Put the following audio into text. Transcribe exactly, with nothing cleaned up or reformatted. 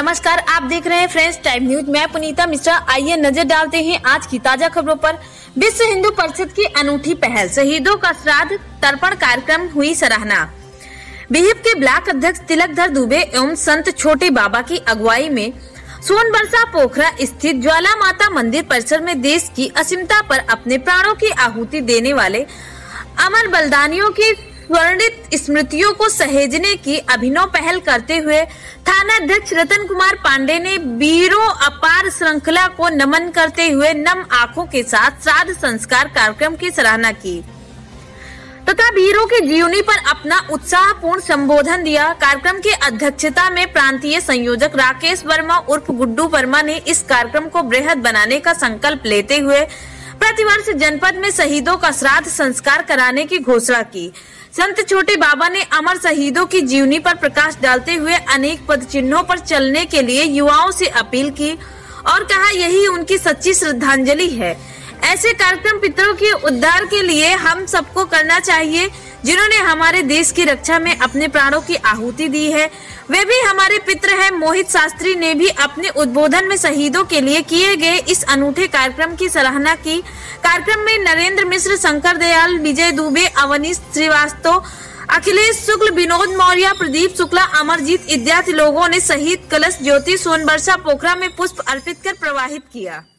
नमस्कार, आप देख रहे हैं फ्रेंड्स टाइम न्यूज। मैं पुनीता मिश्रा। आइए नजर डालते हैं आज की ताजा खबरों पर। विश्व हिंदू परिषद की अनूठी पहल, शहीदों का श्राद्ध तर्पण कार्यक्रम हुई सराहना। बिहिप के ब्लॉक अध्यक्ष तिलकधर दुबे एवं संत छोटे बाबा की अगुवाई में सोनबरसा पोखरा स्थित ज्वाला माता मंदिर परिसर में देश की असीमता पर अपने प्राणों की आहुति देने वाले अमर बलिदानियों की स्वर्णित स्मृतियों को सहेजने की अभिनव पहल करते हुए थाना अध्यक्ष रतन कुमार पांडे ने वीरों अपार श्रृंखला को नमन करते हुए नम आंखों के साथ श्राद्ध संस्कार कार्यक्रम की सराहना की तथा वीरों की जीवनी पर अपना उत्साहपूर्ण संबोधन दिया। कार्यक्रम की अध्यक्षता में प्रांतीय संयोजक राकेश वर्मा उर्फ गुड्डू वर्मा ने इस कार्यक्रम को बृहद बनाने का संकल्प लेते हुए प्रतिवर्ष जनपद में शहीदों का श्राद्ध संस्कार कराने की घोषणा की। संत छोटे बाबा ने अमर शहीदों की जीवनी पर प्रकाश डालते हुए अनेक पद चिन्हों पर चलने के लिए युवाओं से अपील की और कहा, यही उनकी सच्ची श्रद्धांजलि है। ऐसे कार्यक्रम पितरों के उद्धार के लिए हम सबको करना चाहिए, जिन्होंने हमारे देश की रक्षा में अपने प्राणों की आहुति दी है। वे भी हमारे पितर हैं। मोहित शास्त्री ने भी अपने उद्बोधन में शहीदों के लिए किए गए इस अनूठे कार्यक्रम की सराहना की। कार्यक्रम में नरेंद्र मिश्र, शंकर दयाल, विजय दुबे, अवनीश श्रीवास्तव, अखिलेश शुक्ल, विनोद मौर्य, प्रदीप शुक्ला, अमरजीत इत्यादि लोगों ने शहीद कलश ज्योति सोनबरसा पोखरा में पुष्प अर्पित कर प्रवाहित किया।